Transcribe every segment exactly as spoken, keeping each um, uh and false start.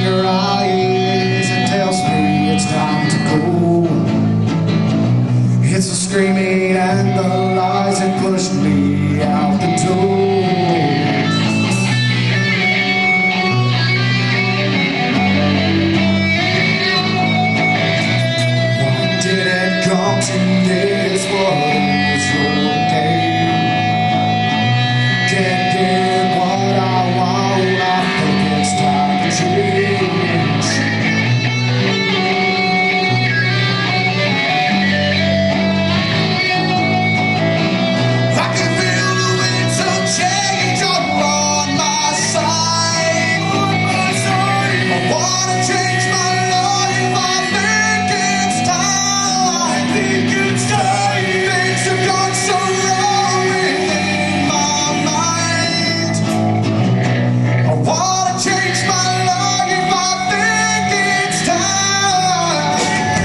your eyes and tells me it's time to go. It's the screaming and the lies that push me out the door. Why did it come to this? What is your game? Can't get what I want. I think it's time to change. I can feel the winds of change all on my side. I wanna change my life. I think it's time. I think it's time. Things have gone so wrong within my mind. I wanna change my life. I think it's time.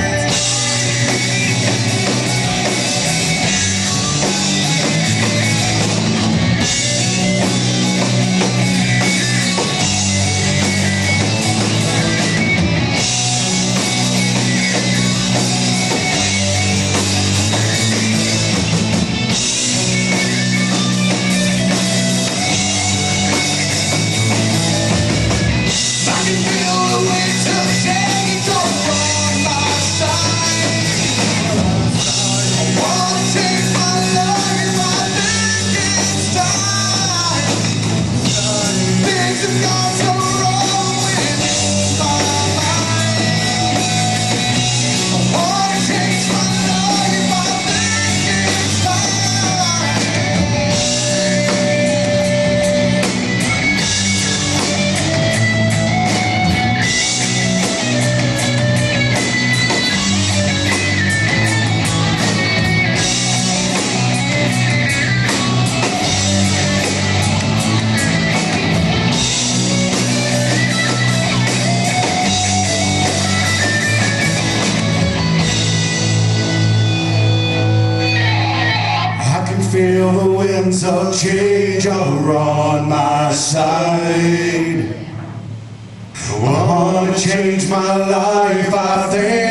I can feel the winds of change all on my side. I wanna change my life. I think it's time. Things have gone so wrong within my mind. I wanna change my life. I think it's time. I can feel the winds of change are on my side. I wanna change my life, I think